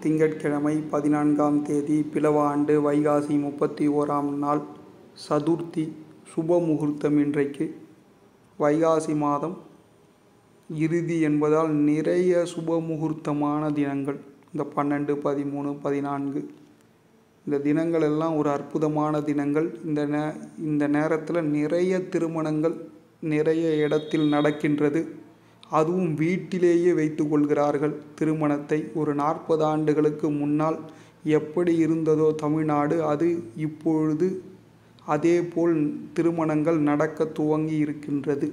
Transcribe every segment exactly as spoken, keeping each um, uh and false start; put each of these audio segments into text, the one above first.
திங்கட்கிழமை பதினான்காம் தேதி பிலவ ஆண்டு வைகாசி முப்பத்தி ஓராம் நாள் சதுர்த்தி சுப முகூர்த்தம். இன்றைக்கு வைகாசி மாதம் இறுதி என்பதால் நிறைய சுப முகூர்த்தமான தினங்கள். இந்த பன்னெண்டு பதிமூணு பதினான்கு இந்த தினங்கள் எல்லாம் ஒரு அற்புதமான தினங்கள். இந்த நே இந்த நேரத்தில் நிறைய திருமணங்கள் நிறைய இடத்தில் நடக்கின்றது. அதுவும் வீட்டிலேயே வைத்து கொள்கிறார்கள் திருமணத்தை. ஒரு நாற்பது ஆண்டுகளுக்கு முன்னால் எப்படி இருந்ததோ தமிழ்நாடு, அது இப்பொழுது அதேபோல் திருமணங்கள் நடக்க துவங்கி இருக்கின்றது.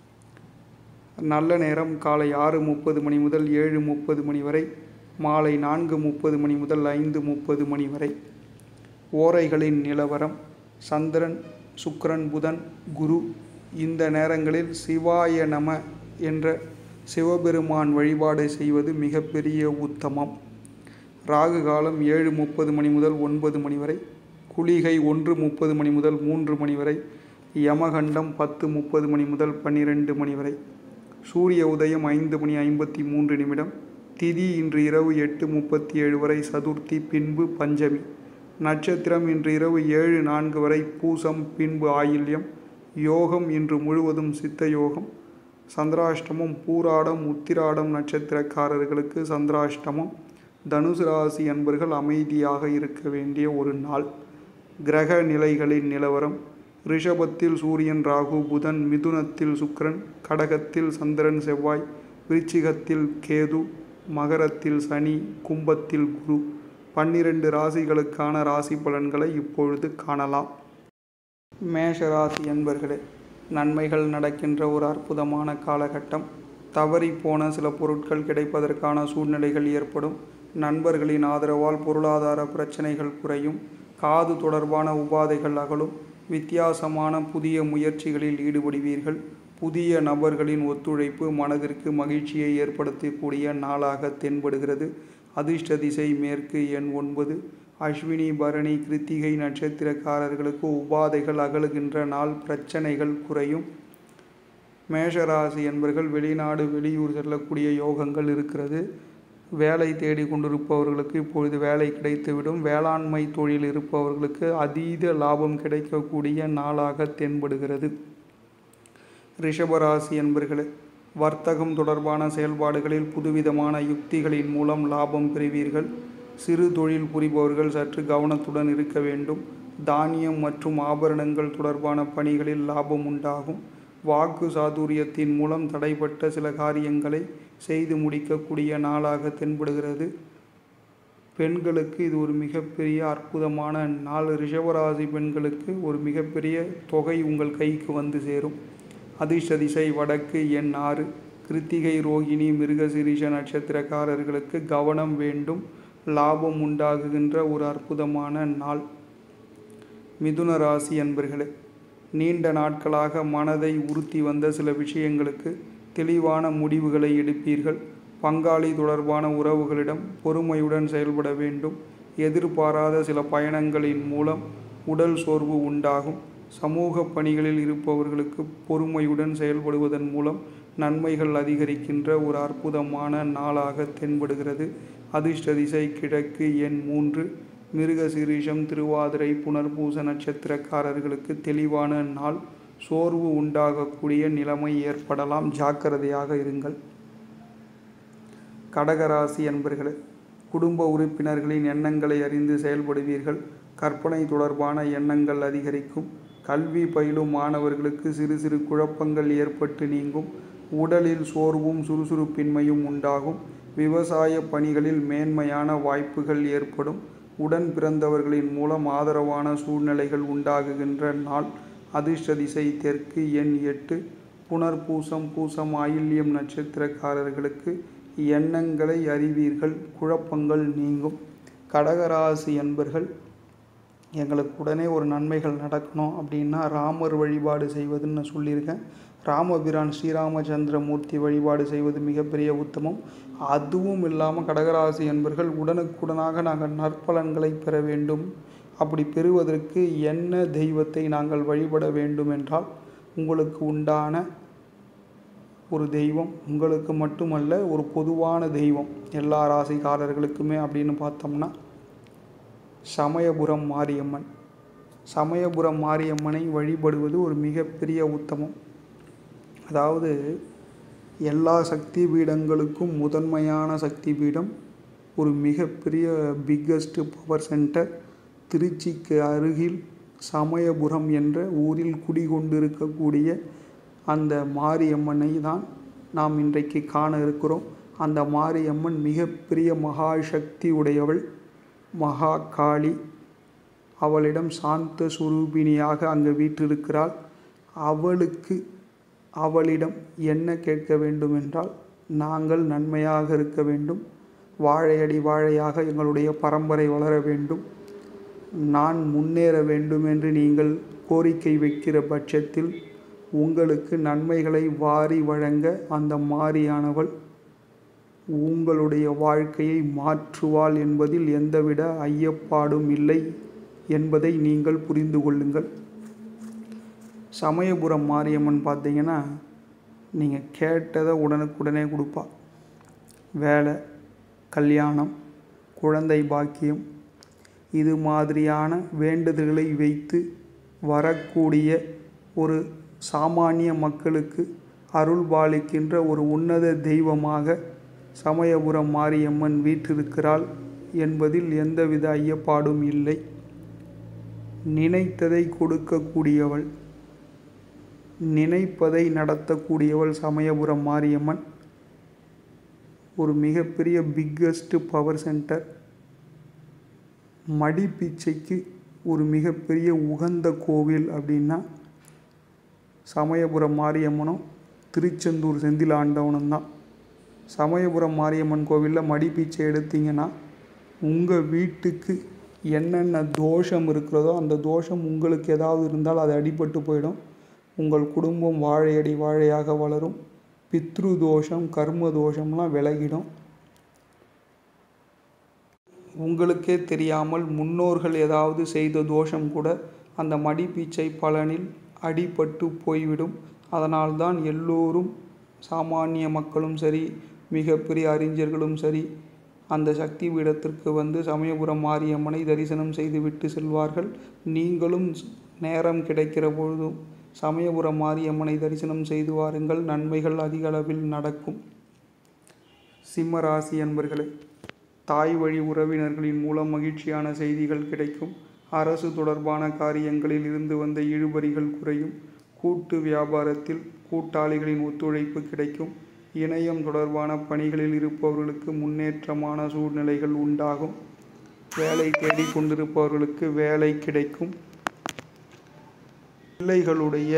நல்ல நேரம் காலை ஆறு முப்பது மணி முதல் ஏழு முப்பது மணி வரை, மாலை நான்கு முப்பது மணி முதல் ஐந்து முப்பது மணி வரை. ஓரைகளின் நிலவரம்: சந்திரன், சுக்கிரன், புதன், குரு. இந்த நேரங்களில் சிவாய நம என்ற சிவபெருமான் வழிபாடு செய்வது மிகப்பெரிய உத்தமம். ராகு காலம் ஏழு முப்பது மணி முதல் ஒன்பது மணி வரை, குளிகை ஒன்று முப்பது மணி முதல் மூன்று மணி வரை, யமகண்டம் பத்து முப்பது மணி முதல் பன்னிரெண்டு மணி வரை. சூரிய உதயம் ஐந்து மணி ஐம்பத்தி மூன்று நிமிடம். திதி இன்று இரவு எட்டு முப்பத்தி ஏழு வரை சதுர்த்தி, பின்பு பஞ்சமி. நட்சத்திரம் இன்று இரவு ஏழு நான்கு வரை பூசம், பின்பு ஆயில்யம். யோகம் இன்று முழுவதும் சித்த யோகம். சந்திராஷ்டமம் பூராடம் உத்திராடம் நட்சத்திரக்காரர்களுக்கு சந்திராஷ்டமம். தனுசு ராசி அன்பர்கள் அமைதியாக இருக்க வேண்டிய ஒரு நாள். கிரக நிலைகளின் நிலவரம்: ரிஷபத்தில் சூரியன், ராகு, புதன். மிதுனத்தில் சுக்கிரன், கடகத்தில் சந்திரன், செவ்வாய். விருச்சிகத்தில் கேது, மகரத்தில் சனி, கும்பத்தில் குரு. பன்னிரண்டு ராசிகளுக்கான ராசி பலன்களை இப்பொழுது காணலாம். மேஷ ராசி அன்பர்களே, நன்மைகள் நடக்கின்ற ஒரு அற்புதமான காலகட்டம். தவறி போன சில பொருட்கள் கிடைப்பதற்கான சூழ்நிலைகள் ஏற்படும். நண்பர்களின் ஆதரவால் பொருளாதார பிரச்சனைகள் குறையும். காது தொடர்பான உபாதைகள் அகலும். வித்தியாசமான புதிய முயற்சிகளில் ஈடுபடுவீர்கள். புதிய நபர்களின் ஒத்துழைப்பு மனதிற்கு மகிழ்ச்சியை ஏற்படுத்தக்கூடிய நாளாக தென்படுகிறது. அதிர்ஷ்ட திசை மேற்கு, எண் ஒன்பது. அஸ்வினி, பரணி, கிருத்திகை நட்சத்திரக்காரர்களுக்கு உபாதைகள் அகலுகின்ற நாள். பிரச்சனைகள் குறையும். மேஷராசி என்பர்கள் வெளிநாடு வெளியூர் செல்லக்கூடிய யோகங்கள் இருக்கிறது. வேலை தேடி கொண்டிருப்பவர்களுக்கு இப்பொழுது வேலை கிடைத்துவிடும். வேளாண்மை தொழில் இருப்பவர்களுக்கு அதீத லாபம் கிடைக்கக்கூடிய நாளாக தென்படுகிறது. ரிஷபராசி என்பர்களே, வர்த்தகம் தொடர்பான செயல்பாடுகளில் புதுவிதமான யுக்திகளின் மூலம் லாபம் பெறுவீர்கள். சிறு தொழில் புரிபவர்கள் சற்று கவனத்துடன் இருக்க வேண்டும். தானியம் மற்றும் ஆபரணங்கள் தொடர்பான பணிகளில் லாபம் உண்டாகும். வாக்கு சாதுரியத்தின் மூலம் தடைப்பட்ட சில காரியங்களை செய்து முடிக்கக்கூடிய நாளாக தென்படுகிறது. பெண்களுக்கு இது ஒரு மிகப்பெரிய அற்புதமான நாள். ரிஷபராசி பெண்களுக்கு ஒரு மிகப்பெரிய தொகை உங்கள் கைக்கு வந்து சேரும். அதிர்ஷ்ட திசை வடக்கு, எண் ஆறு. கிருத்திகை, ரோகிணி, மிருகசீரிஷ நட்சத்திரக்காரர்களுக்கு கவனம் வேண்டும். லாபம் உண்டாகுகின்ற ஒரு அற்புதமான நாள். மிதுன ராசி அன்பர்களே, நீண்ட நாட்களாக மனதை உறுத்தி வந்த சில விஷயங்களுக்கு தெளிவான முடிவுகளை எடுப்பீர்கள். பங்காளி தொடர்பான உறவுகளிடம் பொறுமையுடன் செயல்பட வேண்டும். எதிர்பாராத சில பயணங்களின் மூலம் உடல் சோர்வு உண்டாகும். சமூக பணிகளில் இருப்பவர்களுக்கு பொறுமையுடன் செயல்படுவதன் மூலம் நன்மைகள் அதிகரிக்கின்ற ஒரு அற்புதமான நாளாக தென்படுகிறது. அதிர்ஷ்ட திசை கிழக்கு, எண் மூன்று. மிருகசீரிஷம், திருவாதிரை, புனர்பூச நட்சத்திரக்காரர்களுக்கு தெளிவான நாள். சோர்வு உண்டாகக்கூடிய நிலைமை ஏற்படலாம். ஜாக்கிரதையாக இருங்கள். கடகராசி அன்பர்களே, குடும்ப உறுப்பினர்களின் எண்ணங்களை அறிந்து செயல்படுவீர்கள். கற்பனை தொடர்பான எண்ணங்கள் அதிகரிக்கும். கல்வி பயிலும் மாணவர்களுக்கு சிறு சிறு குழப்பங்கள் ஏற்பட்டு நீங்கும். உடலில் சோர்வும் சுறுசுறுப்பின்மையும் உண்டாகும். விவசாய பணிகளில் மேன்மையான வாய்ப்புகள் ஏற்படும். உடன் பிறந்தவர்களின் மூலம் ஆதரவான சூழ்நிலைகள் உண்டாகுகின்ற நாள். அதிர்ஷ்ட திசை தெற்கு, எண் எட்டு. புனர்பூசம், பூசம், ஆயில்யம் நட்சத்திரக்காரர்களுக்கு எண்ணங்களை அறிவீர்கள். குழப்பங்கள் நீங்கும். கடகராசி என்பர்கள், எங்களுக்கு உடனே ஒரு நன்மைகள் நடக்கணும் அப்படின்னா ராமர் வழிபாடு செய்வதுன்னு நான் சொல்லியிருக்கேன். ராமபிரான் ஸ்ரீராமச்சந்திரமூர்த்தி வழிபாடு செய்வது மிகப்பெரிய உத்தமம். அதுவும் இல்லாமல் கடகராசி என்பர்கள் உடனுக்குடனாக நாங்கள் நற்பலன்களை பெற வேண்டும். அப்படி பெறுவதற்கு என்ன தெய்வத்தை நாங்கள் வழிபட வேண்டும் என்றால், உங்களுக்கு உண்டான ஒரு தெய்வம். உங்களுக்கு மட்டுமல்ல, ஒரு பொதுவான தெய்வம் எல்லா ராசிக்காரர்களுக்குமே அப்படின்னு பார்த்தோம்னா சமயபுரம் மாரியம்மன். சமயபுரம் மாரியம்மனை வழிபடுவது ஒரு மிகப்பெரிய உத்தமம். அதாவது எல்லா சக்தி பீடங்களுக்கும் முதன்மையான சக்தி பீடம், ஒரு மிகப்பெரிய பிக்கஸ்ட் பவர் சென்டர் திருச்சிக்கு அருகில் சமயபுரம் என்ற ஊரில் குடிகொண்டிருக்கக்கூடிய அந்த மாரியம்மனை தான் நாம் இன்றைக்கு காண இருக்கிறோம். அந்த மாரியம்மன் மிகப்பெரிய மகா சக்தி உடையவள், மகா காளி. அவளிடம் சாந்த சுரூபிணியாக அங்கு வீற்றிருக்கிறாள். அவளுக்கு அவளிடம் என்ன கேட்க வேண்டும் என்றால், நாங்கள் நன்மையாக இருக்க வேண்டும், வாழையடி வாழையாக எங்களுடைய பரம்பரை வளர வேண்டும், நான் முன்னேற வேண்டும் என்று நீங்கள் கோரிக்கை வைக்கிற பட்சத்தில் உங்களுக்கு நன்மைகளை வாரி வழங்க அந்த மாரியானவள் உங்களுடைய வாழ்க்கையை மாற்றுவாள் என்பதில் எந்தவித ஐயப்பாடும் இல்லை என்பதை நீங்கள் புரிந்து கொள்ளுங்கள். சமயபுரம் மாரியம்மன் பார்த்தீங்கன்னா, நீங்கள் கேட்டதை உடனுக்குடனே கொடுப்பா. வேலை, கல்யாணம், குழந்தை பாக்கியம், இது மாதிரியான வேண்டுதல்களை வைத்து வரக்கூடிய ஒரு சாமானிய மக்களுக்கு அருள் பாலிக்கின்ற ஒரு உன்னத தெய்வமாக சமயபுரம் மாரியம்மன் வீற்றிருக்கிறாள் என்பதில் எந்தவித ஐயப்பாடும் இல்லை. நினைத்ததை கொடுக்கக்கூடியவள், நினைப்பதை நடத்தக்கூடியவள் சமயபுரம் மாரியம்மன். ஒரு மிகப்பெரிய பிக்கஸ்ட் பவர் சென்டர். மடிப்பிச்சைக்கு ஒரு மிகப்பெரிய உகந்த கோவில் அப்படின்னா சமயபுரம் மாரியம்மனும் திருச்செந்தூர் செந்தில் ஆண்டவனும் தான். சமயபுரம் மாரியம்மன் கோவிலில் மடிப்பிச்சை எடுத்தீங்கன்னா உங்கள் வீட்டுக்கு என்னென்ன தோஷம் இருக்கிறதோ அந்த தோஷம் உங்களுக்கு ஏதாவது இருந்தால் அது அடிபட்டு போயிடும். உங்கள் குடும்பம் வாழையடி வாழையாக வளரும். பித்ரு தோஷம், கர்ம தோஷம்லாம் விலகிடும். உங்களுக்கே தெரியாமல் முன்னோர்கள் ஏதாவது செய்த தோஷம் கூட அந்த மடிப்பீச்சை பலனில் அடிபட்டு போய்விடும். அதனால்தான் எல்லோரும், சாமானிய மக்களும் சரி, மிகப்பெரிய அறிஞர்களும் சரி, அந்த சக்தி பீடத்திற்கு வந்து சமயபுரம் மாரியம்மனை தரிசனம் செய்துவிட்டு செல்வார்கள். நீங்களும் நேரம் கிடைக்கிற பொழுதும் சமயபுரம் மாரியம்மனை தரிசனம் செய்து வாருங்கள். நன்மைகள் அதிக அளவில் நடக்கும். சிம்ம ராசி அன்பர்களே, தாய் வழி உறவினர்களின் மூலம் மகிழ்ச்சியான செய்திகள் கிடைக்கும். அரசு தொடர்பான காரியங்களில் இருந்து வந்த இழுபறிகள் குறையும். கூட்டு வியாபாரத்தில் கூட்டாளிகளின் ஒத்துழைப்பு கிடைக்கும். இணையம் தொடர்பான பணிகளில் இருப்பவர்களுக்கு முன்னேற்றமான சூழ்நிலைகள் உண்டாகும். வேலை தேடிக் கொண்டிருப்பவர்களுக்கு வேலை கிடைக்கும். பிள்ளைகளுடைய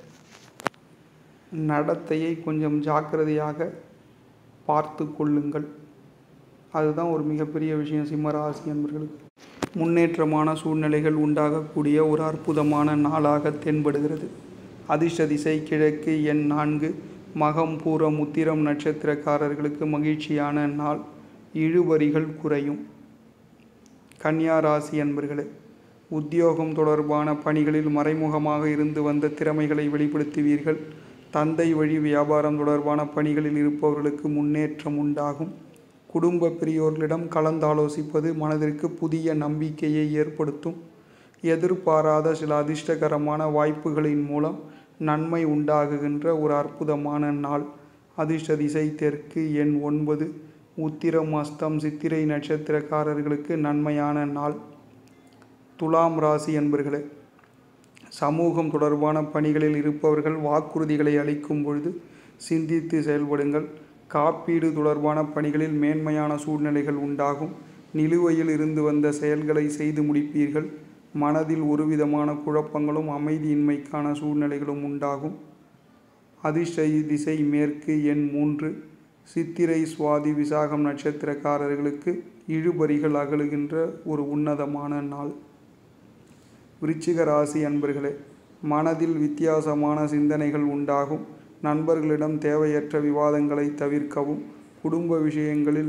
நடத்தையை கொஞ்சம் ஜாக்கிரதையாக பார்த்து கொள்ளுங்கள். அதுதான் ஒரு மிகப்பெரிய விஷயம். சிம்மராசி என்பவர்களுக்கு முன்னேற்றமான சூழ்நிலைகள் உண்டாகக்கூடிய ஒரு அற்புதமான நாளாக தென்படுகிறது. அதிர்ஷ்ட திசை கிழக்கு, எண் நான்கு. மகம் பூரம் உத்திரம் நட்சத்திரக்காரர்களுக்கு மகிழ்ச்சியான நாள். இழுபறிகள் குறையும். கன்னியா ராசி அன்பர்களே, உத்தியோகம் தொடர்பான பணிகளில் மறைமுகமாக இருந்து வந்த திறமைகளை வெளிப்படுத்துவீர்கள். தந்தை வழி வியாபாரம் தொடர்பான பணிகளில் இருப்பவர்களுக்கு முன்னேற்றம் உண்டாகும். குடும்ப பெரியோர்களிடம் கலந்தாலோசிப்பது மனதிற்கு புதிய நம்பிக்கையை ஏற்படுத்தும். எதிர்பாராத சில அதிர்ஷ்டகரமான வாய்ப்புகளின் மூலம் நன்மை உண்டாகுகின்ற ஒரு அற்புதமான நாள். அதிர்ஷ்ட திசை தெற்கு, எண் ஒன்பது. உத்திரம் அஸ்தம் சித்திரை நட்சத்திரக்காரர்களுக்கு நன்மையான நாள். துலாம் ராசி என்பர்களே, சமூகம் தொடர்பான பணிகளில் இருப்பவர்கள் வாக்குறுதிகளை அளிக்கும் பொழுது சிந்தித்து செயல்படுங்கள். காப்பீடு தொடர்பான பணிகளில் மேன்மையான சூழ்நிலைகள் உண்டாகும். நிலுவையில் இருந்து வந்த செயல்களை செய்து முடிப்பீர்கள். மனதில் ஒருவிதமான குழப்பங்களும் அமைதியின்மைக்கான சூழ்நிலைகளும் உண்டாகும். அதிர்ஷ்ட திசை மேற்கு, எண் மூன்று. சித்திரை சுவாதி விசாகம் நட்சத்திரக்காரர்களுக்கு இழுபறிகள் அகலுகின்ற ஒரு உன்னதமான நாள். விருச்சிக ராசி அன்பர்களே, மனதில் வித்தியாசமான சிந்தனைகள் உண்டாகும். நண்பர்களிடம் தேவையற்ற விவாதங்களை தவிர்க்கவும். குடும்ப விஷயங்களில்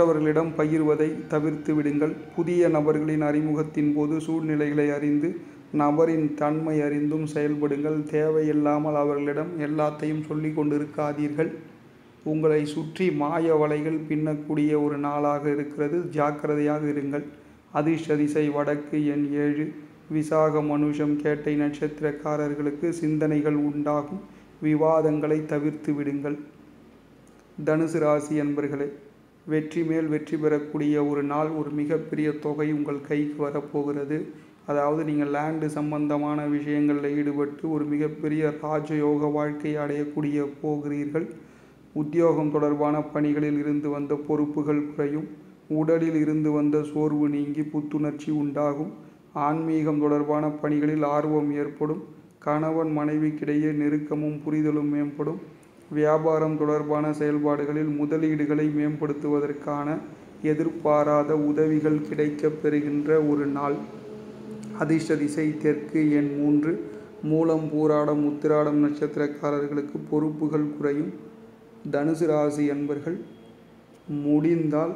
மற்றவர்களிடம் பகிர்வதை தவிர்த்து விடுங்கள். புதிய நபர்களின் அறிமுகத்தின் போது சூழ்நிலைகளை அறிந்து நபரின் தன்மை அறிந்தும் செயல்படுங்கள். தேவையில்லாமல் அவர்களிடம் எல்லாத்தையும் சொல்லிக் கொண்டிருக்காதீர்கள். உங்களை சுற்றி மாய வலைகள் பின்னக்கூடிய ஒரு நாளாக இருக்கிறது. ஜாக்கிரதையாக இருங்கள். அதிர்ஷ்ட திசை வடக்கு, எண் ஏழு. விசாகம், அனுஷம், கேட்டை நட்சத்திரக்காரர்களுக்கு சிந்தனைகள் உண்டாகும். விவாதங்களை தவிர்த்து விடுங்கள். தனுசு ராசி அன்பர்களே, வெற்றி மேல் வெற்றி பெறக்கூடிய ஒரு நாள். ஒரு மிகப்பெரிய தொகை உங்கள் கைக்கு வரப்போகிறது. அதாவது நீங்கள் லேண்டு சம்பந்தமான விஷயங்களில் ஈடுபட்டு ஒரு மிகப்பெரிய ராஜயோக வாழ்க்கையை அடையக்கூடிய போகிறீர்கள். உத்தியோகம் தொடர்பான பணிகளில் இருந்து வந்த பொறுப்புகள் குறையும். உடலில் இருந்து வந்த சோர்வு நீங்கி புத்துணர்ச்சி உண்டாகும். ஆன்மீகம் தொடர்பான பணிகளில் ஆர்வம் ஏற்படும். கணவன் மனைவிக்கிடையே நெருக்கமும் புரிதலும் மேம்படும். வியாபாரம் தொடர்பான செயல்பாடுகளில் முதலீடுகளை மேம்படுத்துவதற்கான எதிர்பாராத உதவிகள் கிடைக்கப் பெறுகின்ற ஒரு நாள். அதிர்ஷ்ட திசை தெற்கு, எண் மூன்று. மூலம், பூராடம், உத்திராடம் நட்சத்திரக்காரர்களுக்கு பொறுப்புகள் குறையும். தனுசு ராசி அன்பர்கள், முடிந்தால்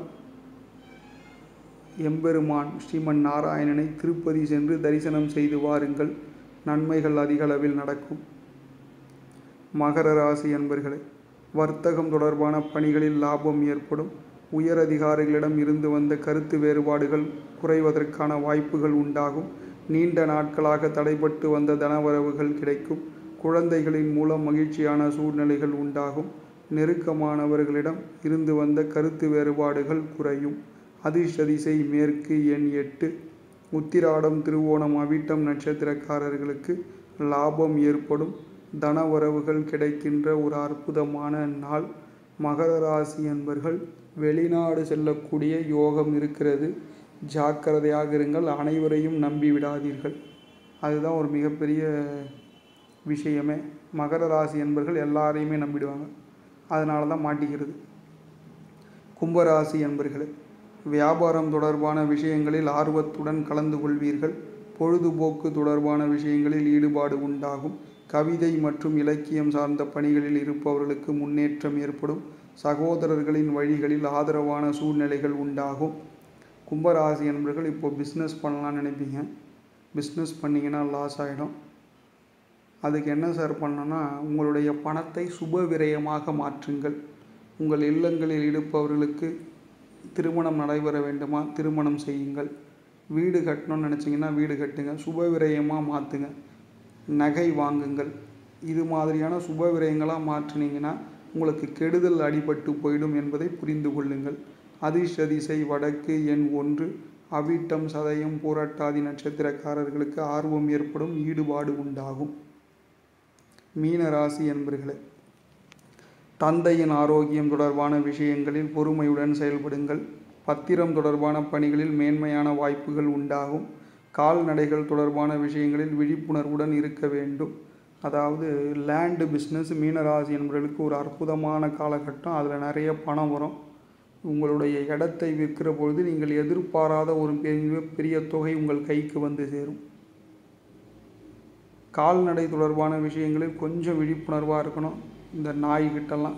எம்பெருமான் ஸ்ரீமன் நாராயணனை திருப்பதி சென்று தரிசனம் செய்து வாருங்கள். நன்மைகள் அதிகளவில் நடக்கும். மகர ராசி அன்பர்களே, வர்த்தகம் தொடர்பான பணிகளில் லாபம் ஏற்படும். உயர் அதிகாரிகளிடம் இருந்து வந்த கருத்து வேறுபாடுகள் குறைவதற்கான வாய்ப்புகள் உண்டாகும். நீண்ட நாட்களாக தடைபட்டு வந்த தனவரவுகள் கிடைக்கும். குழந்தைகளின் மூலம் மகிழ்ச்சியான சூழ்நிலைகள் உண்டாகும். நெருக்கமானவர்களிடம் இருந்து வந்த கருத்து வேறுபாடுகள் குறையும். அதிர்ஷ்ட திசை மேற்கு, எண் எட்டு. உத்திராடம், திருவோணம், அவிட்டம் நட்சத்திரக்காரர்களுக்கு லாபம் ஏற்படும். தனவரவுகள் கிடைக்கின்ற ஒரு அற்புதமான நாள். மகர ராசி என்பர்கள், வெளிநாடு செல்லக்கூடிய யோகம் இருக்கிறது. ஜாக்கிரதையாக இருங்கள். அனைவரையும் நம்பி விடாதீர்கள். அதுதான் ஒரு மிகப்பெரிய விஷயமே. மகர ராசி என்பர்கள் எல்லாரையுமே நம்பிடுவாங்க. அதனால தான் மாட்டிக்கிறது. கும்பராசி என்பர்களே, வியாபாரம் தொடர்பான விஷயங்களில் ஆர்வத்துடன் கலந்து கொள்வீர்கள். பொழுதுபோக்கு தொடர்பான விஷயங்களில் ஈடுபாடு உண்டாகும். கவிதை மற்றும் இலக்கியம் சார்ந்த பணிகளில் இருப்பவர்களுக்கு முன்னேற்றம் ஏற்படும். சகோதரர்களின் வழிகளில் ஆதரவான சூழ்நிலைகள் உண்டாகும். கும்பராசி என்பர்கள், இப்போ பிஸ்னஸ் பண்ணலான்னு நினைப்பீங்க. பிஸ்னஸ் பண்ணிங்கன்னா லாஸ் ஆகிடும். அதுக்கு என்ன சார் பண்ணணும்னா, உங்களுடைய பணத்தை சுப விரயமாக மாற்றுங்கள். உங்கள் இல்லங்களில் இருப்பவர்களுக்கு திருமணம் நடைபெற வேண்டுமா, திருமணம் செய்யுங்கள். வீடு கட்டணும்னு நினச்சிங்கன்னா வீடு கட்டுங்க. சுப விரயமாக மாற்றுங்க. நகை வாங்குங்கள். இது மாதிரியான சுப விரயங்களாக மாற்றினீங்கன்னா உங்களுக்கு கெடுதல் அடிபட்டு போயிடும் என்பதை புரிந்து கொள்ளுங்கள். அதிர்ஷ்ட திசை வடக்கு, எண் ஒன்று. அவிட்டம், சதயம், பூரட்டாதி நட்சத்திரக்காரர்களுக்கு ஆர்வம் ஏற்படும். ஈடுபாடு உண்டாகும். மீன ராசி என்பர்களே, தந்தையின் ஆரோக்கியம் தொடர்பான விஷயங்களில் பொறுமையுடன் செயல்படுங்கள். பத்திரம் தொடர்பான பணிகளில் மேன்மையான வாய்ப்புகள் உண்டாகும். கால்நடைகள் தொடர்பான விஷயங்களில் விழிப்புணர்வுடன் இருக்க வேண்டும். அதாவது லேண்டு பிஸ்னஸ் மீனராசி என்பவர்களுக்கு ஒரு அற்புதமான காலகட்டம். அதில் நிறைய பணம் வரும். உங்களுடைய இடத்தை விற்கிற பொழுது நீங்கள் எதிர்பாராத ஒரு பெரிய பெரிய தொகை உங்கள் கைக்கு வந்து சேரும். கால்நடை தொடர்பான விஷயங்களில் கொஞ்சம் விழிப்புணர்வாக இருக்கணும். இந்த நாய்கிட்டெல்லாம்.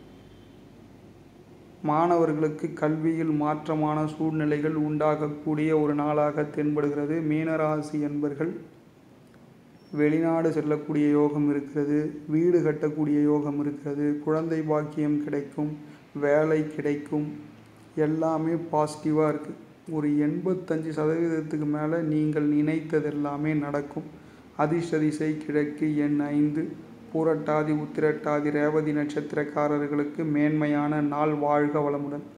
மாணவர்களுக்கு கல்வியில் மாற்றமான சூழ்நிலைகள் உண்டாகக்கூடிய ஒரு நாளாக தென்படுகிறது. மீனராசி என்பர்கள், வெளிநாடு செல்லக்கூடிய யோகம் இருக்கிறது. வீடு கட்டக்கூடிய யோகம் இருக்கிறது. குழந்தை பாக்கியம் கிடைக்கும். வேலை கிடைக்கும். எல்லாமே பாசிட்டிவாக இருக்குது. ஒரு எண்பத்தஞ்சு சதவீதத்துக்கு மேலே நீங்கள் நினைத்தது எல்லாமே நடக்கும். அதிர்ஷ்ட திசை கிழக்கு, எண் ஐந்து. பூரட்டாதி, உத்திரட்டாதி, ரேவதி நட்சத்திரக்காரர்களுக்கு மேன்மையான நாள். வாழ்க வளமுடன்.